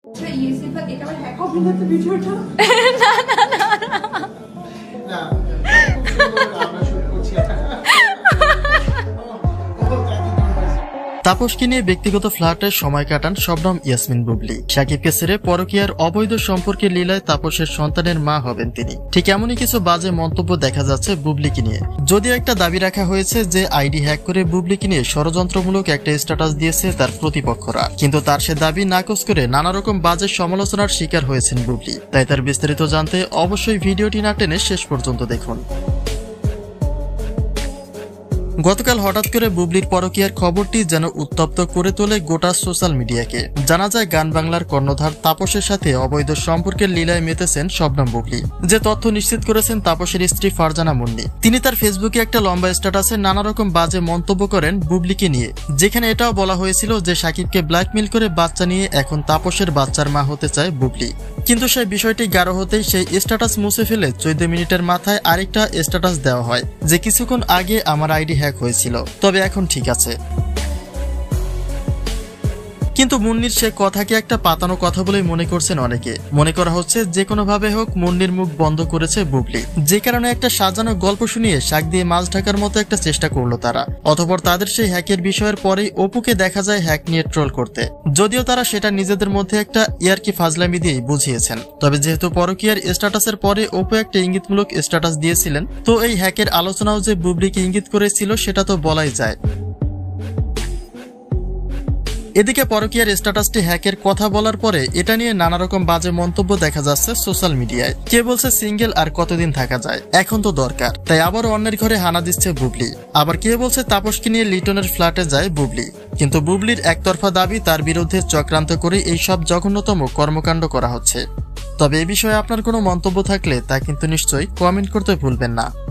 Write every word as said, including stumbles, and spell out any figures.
তাপসকে নিয়ে ব্যক্তিগত ফ্ল্যাটে সময় কাটান শবনম ইয়াসমিন বুবলি। শাকিবকে ছেড়ে পরকীয়ার অবৈধ সম্পর্কের লীলায় তাপসের সন্তানের মা হবেন তিনি। ঠিক এমনই কিছু বাজে মন্তব্য দেখা যাচ্ছে বুবলিকে নিয়ে। যদিও একটা দাবি রাখা হয়েছে যে আইডি হ্যাক করে বুবলিকে নিয়ে ষড়যন্ত্রমূলক একটা স্ট্যাটাস দিয়েছে তার প্রতিপক্ষরা, কিন্তু তার সে দাবি নাকচ করে নানা রকম বাজে সমালোচনার শিকার হয়েছেন বুবলি। তাই তার বিস্তারিত জানতে অবশ্যই ভিডিওটি না টেনে শেষ পর্যন্ত দেখুন। গতকাল হঠাৎ করে বুবলির পরকীয়ার খবরটি যেন উত্তপ্ত করে তোলে গোটা সোশ্যাল মিডিয়াকে। জানা যায় গান বাংলার কর্ণধার তাপসের সাথে অবৈধ সম্পর্কের লীলায় মেতেছেন শবনম বুবলি। যে তথ্য নিশ্চিত করেছেন তাপসের স্ত্রী ফারজানা মুন্নি। তিনি তার ফেসবুকে একটা লম্বা স্ট্যাটাসে নানা রকম বাজে মন্তব্য করেন বুবলিকে নিয়ে, যেখানে এটাও বলা হয়েছিল যে শাকিবকে ব্ল্যাকমেইল করে বাচ্চা নিয়ে এখন তাপসের বাচ্চার মা হতে চায় বুবলি। কিন্তু সেই বিষয়টি গাঢ় হতেই সেই স্ট্যাটাস মুছে ফেলে চোদ্দ মিনিটের মাথায় আরেকটা স্ট্যাটাস দেওয়া হয় যে কিছুক্ষণ আগে আমার আইডি হ্যাক হয়েছিল, তবে এখন ঠিক আছে। কিন্তু মুন্নির সে কথাকে একটা পাতানো কথা বলেই মনে করছেন অনেকে। মনে করা হচ্ছে যে কোনো ভাবে হোক মুন্নির মুখ বন্ধ করেছে বুবলি, যে কারণে একটা সাজানো গল্প শুনিয়ে শাক দিয়ে মাছ ঢাকার মতো একটা চেষ্টা করলো তারা। অতঃপর তাদের সেই হ্যাকের বিষয়ের পরেই অপুকে দেখা যায় হ্যাক নিয়ে ট্রোল করতে, যদিও তারা সেটা নিজেদের মধ্যে একটা ইয়ারকি ফাজলামি দিয়েই বুঝিয়েছেন। তবে যেহেতু পরকীয়ার স্ট্যাটাসের পরে অপু একটা ইঙ্গিতমূলক স্ট্যাটাস দিয়েছিলেন, তো এই হ্যাকের আলোচনাও যে বুবলিকে ইঙ্গিত করেছিল সেটা তো বলাই যায়। এদিকে পরকীয়ার স্ট্যাটাসটি হ্যাকের কথা বলার পরে এটা নিয়ে নানা রকম বাজে মন্তব্য দেখা যাচ্ছে সোশ্যাল মিডিয়ায়। কে বলছে সিঙ্গেল আর কতদিন থাকা যায়, এখন তো দরকার, তাই আবার অন্যের ঘরে হানা দিচ্ছে বুবলি। আবার কে বলছে তাপসকে নিয়ে লিটনের ফ্ল্যাটে যায় বুবলি। কিন্তু বুবলির একতরফা দাবি তার বিরুদ্ধে চক্রান্ত করে এই সব জঘন্যতম কর্মকাণ্ড করা হচ্ছে। তবে এ বিষয়ে আপনার কোনো মন্তব্য থাকলে তা কিন্তু নিশ্চয়ই কমেন্ট করতে ভুলবেন না।